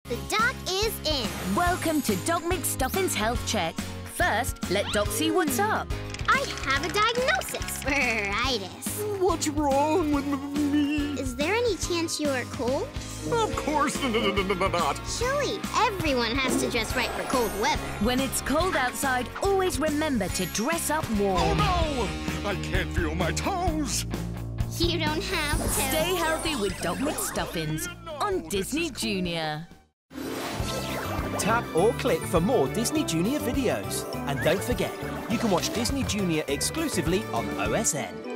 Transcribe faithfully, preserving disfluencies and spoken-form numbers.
The doc is in. Welcome to Doc McStuffin's health check. First, let Doc see what's up. I have a diagnosis. Burritis. What's wrong with me? Is there any chance you're cold? Of course not. Chilly. Everyone has to dress right for cold weather. When it's cold outside, always remember to dress up Oh warm. no! I can't feel my toes. You don't have to. Stay healthy with Doc McStuffins on Disney Junior. Tap or click for more Disney Junior videos. And don't forget, you can watch Disney Junior exclusively on O S N.